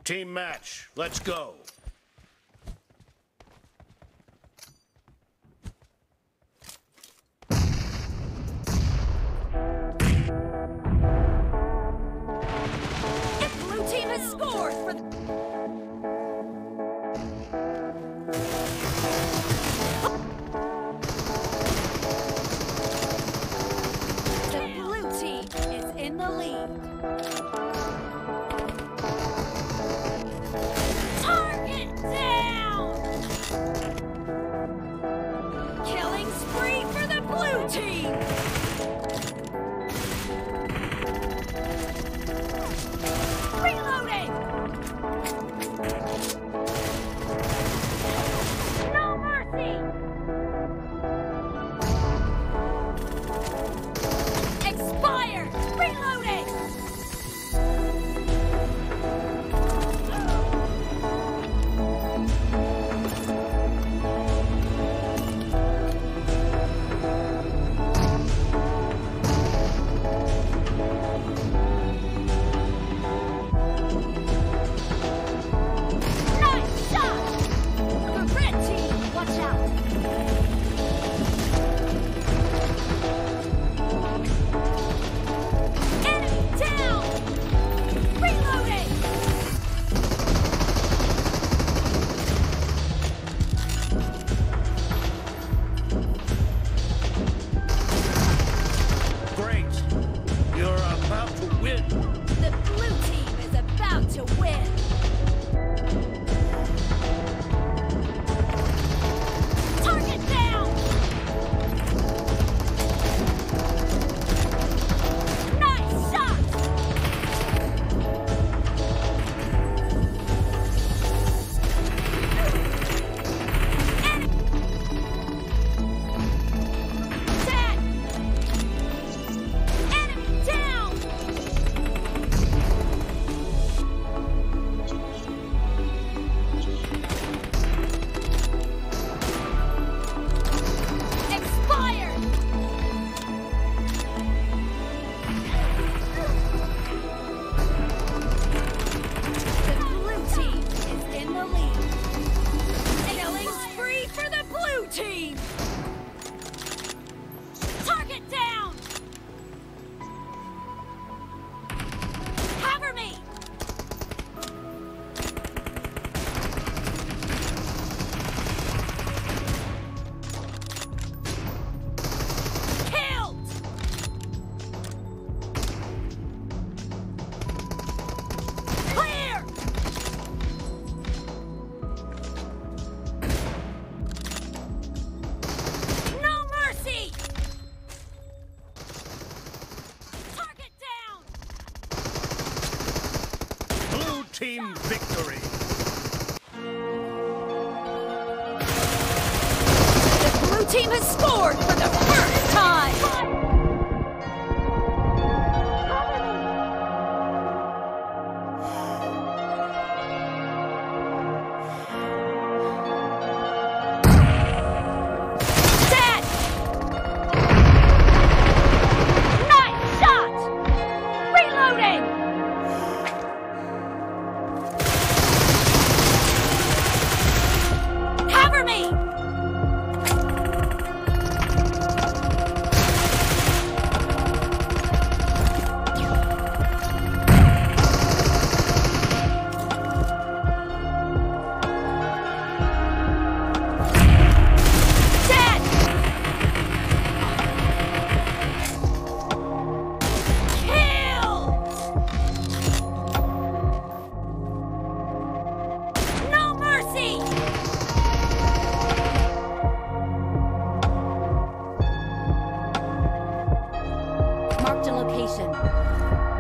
Team match. Let's go. The blue team has scored for the... The blue team is in the lead. Target down! Killing spree for the blue team! Reloading! No mercy! Expired! Reloading! Nice shot! The red team, watch out! Enemy down! Reloading! Great. You're about to win. The blue team is about to win. Target down! Nice shot! Dead! Enemy down! Expired! The blue team is in the lead. Killing spree for the blue team! Target down! Cover me! Killed! Clear! No mercy! Target down! Blue team victory. The blue team has scored for the first time! Dead! Nice shot! Reloading! Cover me! Dead! Killed! No mercy! Marked a location.